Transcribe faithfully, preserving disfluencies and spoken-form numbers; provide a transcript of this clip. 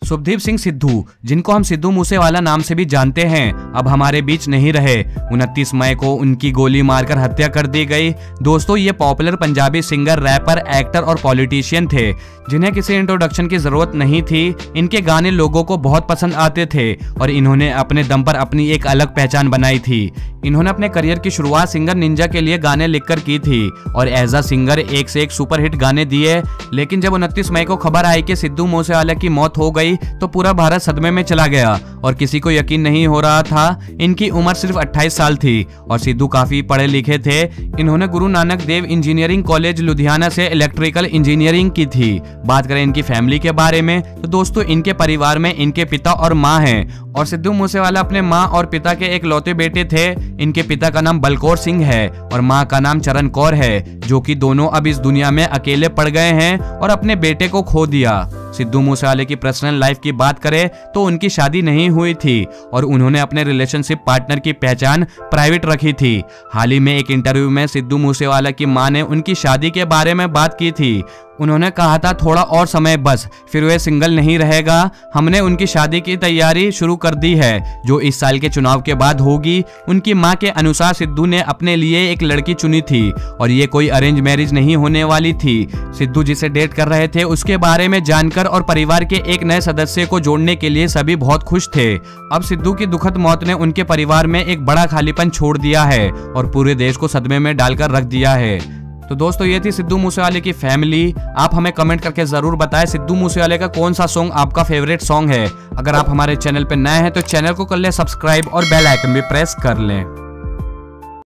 शुभदीप सिंह सिद्धू, जिनको हम सिद्धू मूसेवाला नाम से भी जानते हैं, अब हमारे बीच नहीं रहे। उनतीस मई को उनकी गोली मारकर हत्या कर दी गई। दोस्तों, ये popular Punjabi singer, rapper, actor और पॉलिटिशियन थे जिन्हें किसी इंट्रोडक्शन की जरूरत नहीं थी। इनके गाने लोगों को बहुत पसंद आते थे और इन्होंने अपने दम पर अपनी एक अलग पहचान बनाई थी। इन्होंने अपने करियर की शुरुआत सिंगर निंजा के लिए गाने लिखकर की थी और एज अ सिंगर एक से एक सुपरहिट गाने दिए। लेकिन जब उनतीस मई को खबर आई कि सिद्धू मूसेवाला की मौत हो गई तो पूरा भारत सदमे में चला गया और किसी को यकीन नहीं हो रहा था। इनकी उम्र सिर्फ अट्ठाईस साल थी और सिद्धू काफी पढ़े लिखे थे। इन्होंने गुरु नानक देव इंजीनियरिंग कॉलेज लुधियाना से इलेक्ट्रिकल इंजीनियरिंग की थी। बात करें इनकी फैमिली के बारे में तो दोस्तों, इनके परिवार में इनके पिता और माँ हैं और सिद्धू मूसेवाला अपने माँ और पिता के एक लौते बेटे थे। इनके पिता का नाम बलकौर सिंह है और माँ का नाम चरण कौर है, जो कि दोनों अब इस दुनिया में अकेले पड़ गए हैं और अपने बेटे को खो दिया। सिद्धू मूसेवाले की पर्सनल लाइफ की बात करें तो उनकी शादी नहीं हुई थी और उन्होंने अपने रिलेशनशिप पार्टनर की पहचान प्राइवेट रखी थी। हाल ही में एक इंटरव्यू में सिद्धू मूसेवाला की मां ने उनकी शादी के बारे में बात की थी। उन्होंने कहा था, थोड़ा और समय बस, फिर वे सिंगल नहीं रहेगा। हमने उनकी शादी की तैयारी शुरू कर दी है, जो इस साल के चुनाव के बाद होगी। उनकी मां के अनुसार सिद्धू ने अपने लिए एक लड़की चुनी थी और ये कोई अरेंज मैरिज नहीं होने वाली थी। सिद्धू जिसे डेट कर रहे थे उसके बारे में जानकर और परिवार के एक नए सदस्य को जोड़ने के लिए सभी बहुत खुश थे। अब सिद्धू की दुखद मौत ने उनके परिवार में एक बड़ा खालीपन छोड़ दिया है और पूरे देश को सदमे में डालकर रख दिया है। तो दोस्तों, ये थी सिद्धू मूसेवाले की फैमिली। आप हमें कमेंट करके जरूर बताएं सिद्धू मूसेवाले का कौन सा सॉन्ग आपका फेवरेट सॉन्ग है। अगर आप हमारे चैनल पर नए हैं तो चैनल को कर लें सब्सक्राइब और बेल आइकन भी प्रेस कर लें।